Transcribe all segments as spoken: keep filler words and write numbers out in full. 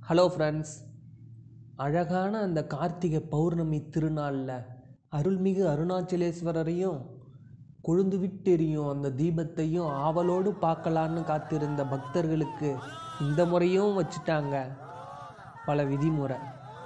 Hello friends, அழகான அந்த கார்த்திகை பௌர்ணமி திருநாளில் அருள்மிகு அருணாச்சலேஸ்வரரையும் கொழுந்து விட்டெரியும் அந்த தீபத்தையும் ஆவலோடு பார்க்கலான்னு காத்திருந்த பக்தர்களுக்கு இந்த முறையும் வச்சுட்டாங்க பல விதிமுறை.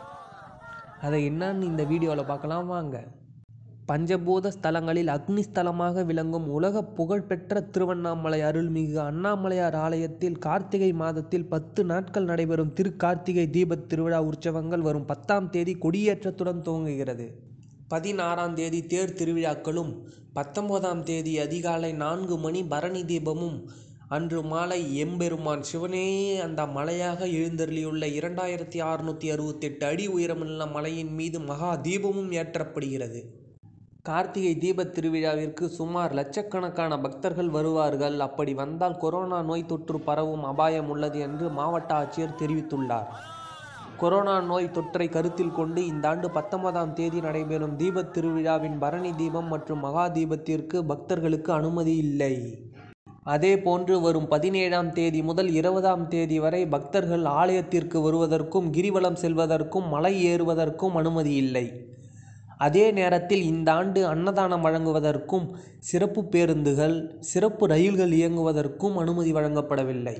அதை என்னன்னு இந்த வீடியோவில் பார்க்கலாம் வாங்க. பஞ்சபூத ஸ்தலங்களில் அக்னி ஸ்தலமாக விளங்கும் உலக புகழ்பெற்ற திருவண்ணாமலை அருள்மிகு அண்ணாமலையார் ஆலயத்தில் கார்த்திகை மாதத்தில் பத்து நாட்கள் நடைபெறும் திரு கார்த்திகை தீபத் திருவிழா உற்சவங்கள் வரும் பத்தாம் தேதி கொடியேற்றத்துடன் துவங்குகிறது. பதினாறாம் தேதி தேர் திருவிழாக்களும், பத்தொன்பதாம் தேதி அதிகாலை நான்கு மணி பரணி தீபமும், அன்று மாலை எம்பெருமான் சிவனே அந்த மலையாக எழுந்தருளியுள்ள இரண்டாயிரத்தி அறுநூற்றி அறுபத்தெட்டு அடி உயரமுள்ள மலையின் மீது மகா தீபமும் ஏற்றப்படுகிறது. கார்த்திகை தீபத் திருவிழாவிற்கு சுமார் லட்சக்கணக்கான பக்தர்கள் வருவார்கள். அப்படி வந்தால் கொரோனா நோய் தொற்று பரவும் அபாயம் உள்ளது என்று மாவட்ட ஆட்சியர் தெரிவித்துள்ளார். கொரோனா நோய் தொற்றை கருத்தில் கொண்டு இந்த ஆண்டு பத்தொன்பதாம் தேதி நடைபெறும் தீபத் திருவிழாவின் பரணி தீபம் மற்றும் மகா தீபத்திற்கு பக்தர்களுக்கு அனுமதி இல்லை. அதேபோன்று வரும் பதினேழாம் தேதி முதல் இருபதாம் தேதி வரை பக்தர்கள் ஆலயத்திற்கு வருவதற்கும் கிரிவலம் செல்வதற்கும் மலை ஏறுவதற்கும் அனுமதி இல்லை. அதே நேரத்தில் இந்த ஆண்டு அன்னதானம் வழங்குவதற்கும் சிறப்பு பேருந்துகள், சிறப்பு ரயில்கள் இயங்குவதற்கும் அனுமதி வழங்கப்படவில்லை.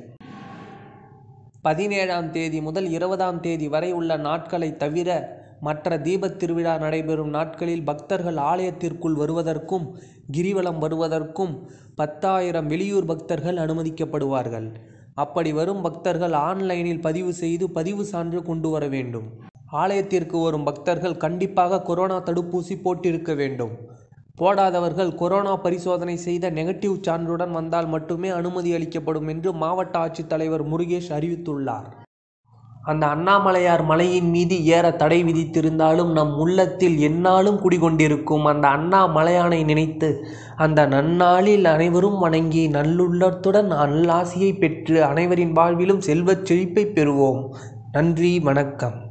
பதினேழாம் தேதி முதல் இருபதாம் தேதி வரை உள்ள நாட்களை தவிர மற்ற தீபத் திருவிழா நடைபெறும் நாட்களில் பக்தர்கள் ஆலயத்திற்குள் வருவதற்கும் கிரிவலம் வருவதற்கும் பத்தாயிரம் வெளியூர் பக்தர்கள் அனுமதிக்கப்படுவார்கள். அப்படி வரும் பக்தர்கள் ஆன்லைனில் பதிவு செய்து பதிவு சான்று கொண்டு வர வேண்டும். ஆலயத்திற்கு வரும் பக்தர்கள் கண்டிப்பாக கொரோனா தடுப்பூசி போட்டிருக்க வேண்டும். போடாதவர்கள் கொரோனா பரிசோதனை செய்த நெகட்டிவ் சான்றுடன் வந்தால் மட்டுமே அனுமதி அளிக்கப்படும் என்று மாவட்ட ஆட்சித்தலைவர் முருகேஷ் அறிவித்துள்ளார். அந்த அண்ணாமலையார் மலையின் மீது ஏற தடை விதித்திருந்தாலும் நம் உள்ளத்தில் எந்நாளும் குடிகொண்டிருக்கும் அந்த அண்ணாமலையானை நினைத்து அந்த நன்னாளில் அனைவரும் வணங்கி நல்லுள்ளத்துடன் நல்லாசியை பெற்று அனைவரின் வாழ்விலும் செல்வச் செழிப்பை பெறுவோம். நன்றி, வணக்கம்.